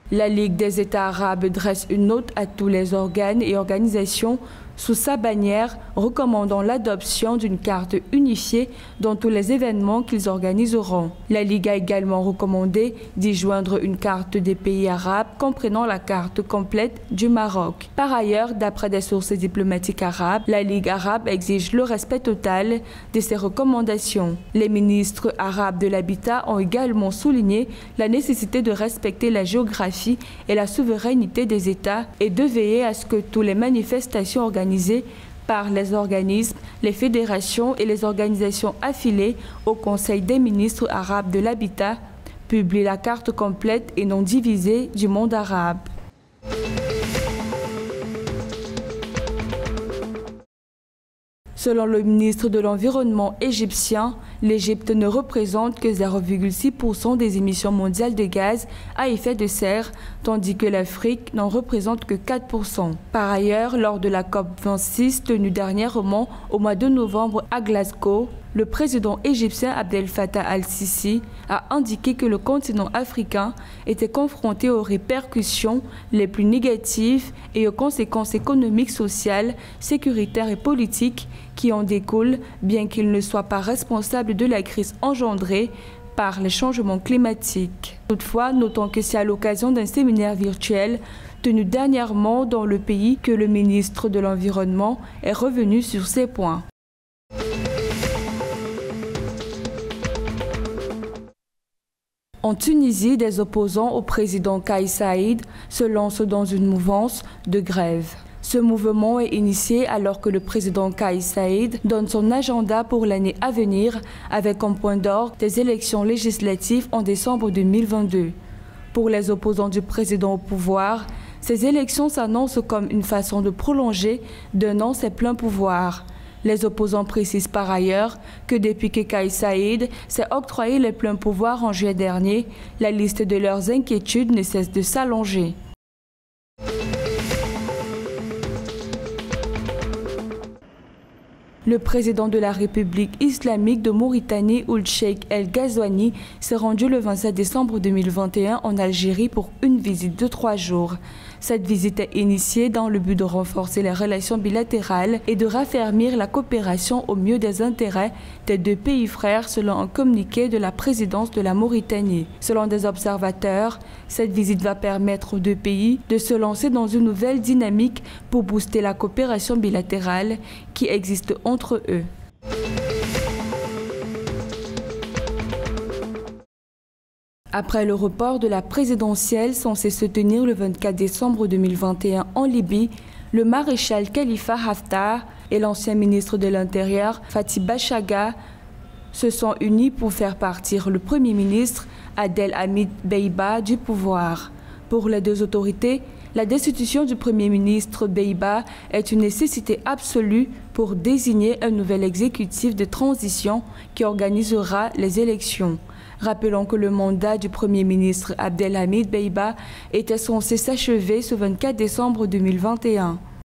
La Ligue des États arabes dresse une note à tous les organes et organisations sous sa bannière, recommandant l'adoption d'une carte unifiée dans tous les événements qu'ils organiseront. La Ligue a également recommandé d'y joindre une carte des pays arabes comprenant la carte complète du Maroc. Par ailleurs, d'après des sources diplomatiques arabes, la Ligue arabe exige le respect total de ces recommandations. Les ministres arabes de l'habitat ont également souligné la nécessité de respecter la géographie et la souveraineté des États et de veiller à ce que toutes les manifestations organisées par les organismes, les fédérations et les organisations affiliées au Conseil des ministres arabes de l'habitat publient la carte complète et non divisée du monde arabe. Selon le ministre de l'Environnement égyptien, l'Égypte ne représente que 0,6% des émissions mondiales de gaz à effet de serre, tandis que l'Afrique n'en représente que 4%. Par ailleurs, lors de la COP26 tenue dernièrement au mois de novembre à Glasgow, le président égyptien Abdel Fattah al-Sisi a indiqué que le continent africain était confronté aux répercussions les plus négatives et aux conséquences économiques, sociales, sécuritaires et politiques qui en découlent, bien qu'il ne soit pas responsable de la crise engendrée par les changements climatiques. Toutefois, notons que c'est à l'occasion d'un séminaire virtuel tenu dernièrement dans le pays que le ministre de l'Environnement est revenu sur ces points. En Tunisie, des opposants au président Kais Saïed se lancent dans une mouvance de grève. Ce mouvement est initié alors que le président Kais Saïed donne son agenda pour l'année à venir avec comme point d'orgue des élections législatives en décembre 2022. Pour les opposants du président au pouvoir, ces élections s'annoncent comme une façon de prolonger d'un an ses pleins pouvoirs. Les opposants précisent par ailleurs que depuis que Kais Saïed s'est octroyé les pleins pouvoirs en juillet dernier, la liste de leurs inquiétudes ne cesse de s'allonger. Le président de la République islamique de Mauritanie, Ould Cheikh El Ghazouani, s'est rendu le 27 décembre 2021 en Algérie pour une visite de 3 jours. Cette visite est initiée dans le but de renforcer les relations bilatérales et de raffermir la coopération au mieux des intérêts des deux pays frères, selon un communiqué de la présidence de la Mauritanie. Selon des observateurs, cette visite va permettre aux deux pays de se lancer dans une nouvelle dynamique pour booster la coopération bilatérale qui existe entre eux. Après le report de la présidentielle censée se tenir le 24 décembre 2021 en Libye, le maréchal Khalifa Haftar et l'ancien ministre de l'Intérieur Fathi Bashagha se sont unis pour faire partir le Premier ministre Adel Hamid Beiba du pouvoir. Pour les deux autorités, la destitution du Premier ministre Beiba est une nécessité absolue pour désigner un nouvel exécutif de transition qui organisera les élections. Rappelons que le mandat du Premier ministre Abdelhamid Beiba était censé s'achever ce 24 décembre 2021.